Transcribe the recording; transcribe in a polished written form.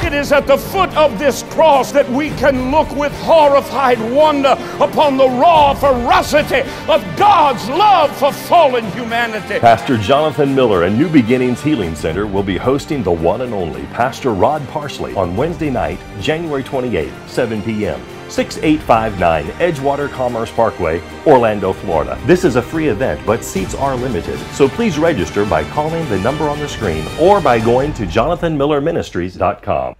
it is at the foot of this cross that we can look with horrified wonder upon the raw ferocity of God's love for fallen humanity. Pastor Jonathan Miller and New Beginnings Healing Center will be hosting the one and only Pastor Rod Parsley on Wednesday night, January 28th, 7 p.m. 6859 Edgewater Commerce Parkway, Orlando, Florida. This is a free event, but seats are limited, so please register by calling the number on the screen or by going to jonathanmillerministries.com.